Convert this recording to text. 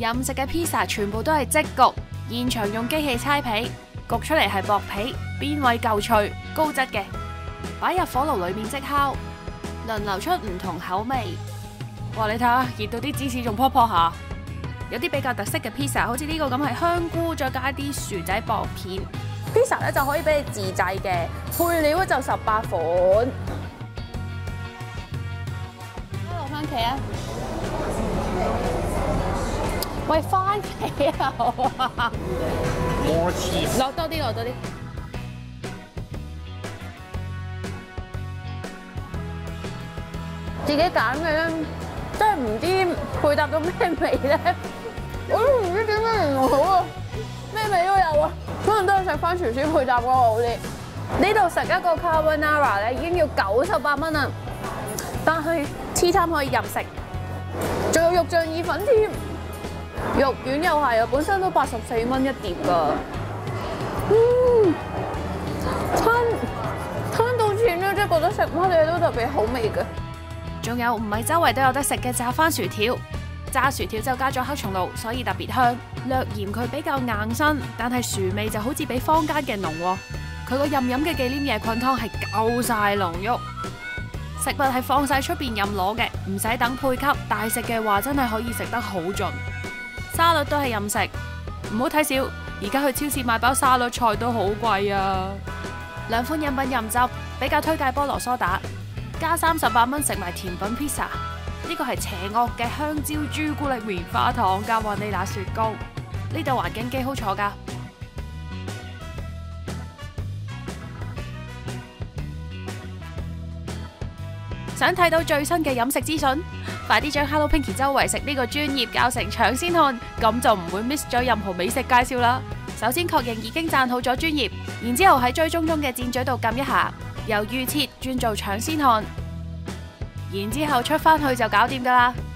任食嘅 pizza 全部都係即焗，現場用機器搓皮，焗出嚟係薄皮，邊位夠脆，高質嘅，擺入火爐裏面即烤，輪流出唔同口味。哇！你睇下，熱到啲芝士仲撲下。有啲比較特色嘅 pizza， 好似呢個咁係香菇，再加啲薯仔薄片。 pizza 咧就可以俾你自製嘅，配料就18款。落番茄啊！喂，番茄啊！ More cheese。 落多啲，落多啲。自己揀嘅咧，真係唔知配搭到咩味咧，我都唔知點樣形容好啊！咩味都有啊，可能都係食翻廚師配搭嗰個好啲。呢度食一個 carbonara 咧已經要98蚊啦，但係 tea time 可以任食，仲有肉醬意粉添，肉丸又係啊，本身都84蚊一碟㗎。攤到錢咧，即係覺得食乜嘢都特別好味嘅。 仲有唔係周圍都有得食嘅炸番薯條，炸薯條就加咗黑松露，所以特別香。略嫌佢比較硬身，但係薯味就好似比坊間嘅濃喎。佢個任飲嘅忌廉椰菌湯係夠晒濃郁。食物係放晒出邊任攞嘅，唔使等配給。大食嘅話真係可以食得好盡。沙律都係任食，唔好睇少。而家去超市買包沙律菜都好貴啊。兩款飲品任執，比較推介菠蘿梳打。加38蚊食埋甜品 pizza， 呢個係邪惡嘅香蕉朱古力棉花糖加雲呢拿雪糕。呢度環境幾好坐㗎。想睇到最新嘅飲食資訊，快啲將 Hello Pinky 周圍食呢個專頁教程搶先看，咁就唔會 miss 咗任何美食介紹啦。首先確認已經讚好咗專頁，然之後喺追蹤中嘅箭嘴度撳一下。由預設轉做搶先看，然之後出返去就搞掂㗎啦。